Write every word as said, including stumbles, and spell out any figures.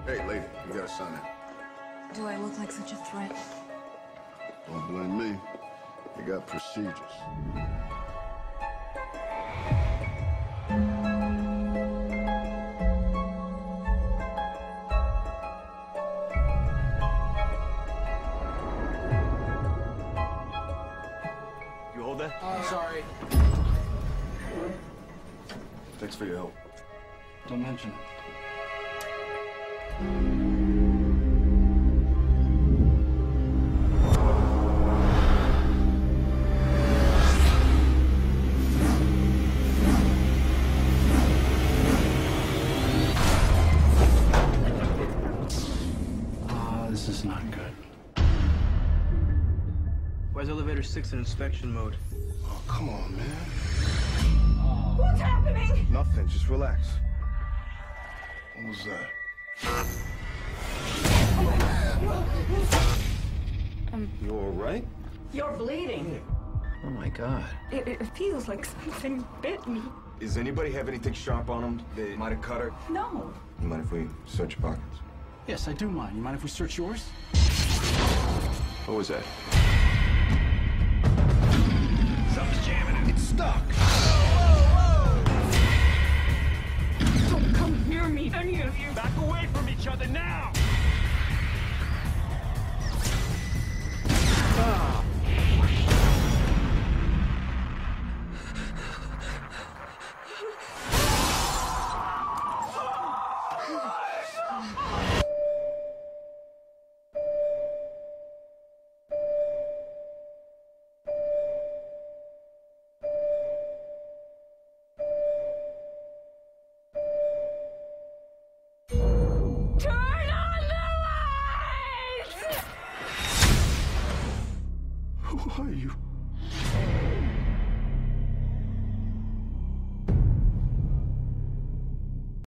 Hey, lady, you got a son in. Do I look like such a threat? Don't blame me. You got procedures. You hold that? Oh, sorry. Thanks for your help. Don't mention it. Ah, this is not good. Why is elevator six in inspection mode? Oh, come on, man. What's happening? Nothing, just relax. What was that? Um, You all right? You're bleeding. Oh my God. It, it feels like something bit me. Does anybody have anything sharp on them? They might have cut her. No. You mind if we search your pockets? Yes, I do mind. You mind if we search yours? What was that? Something's jamming. It's stuck. Don't come near me, any of you. Back away from each other now! Turn on the lights! Who are you?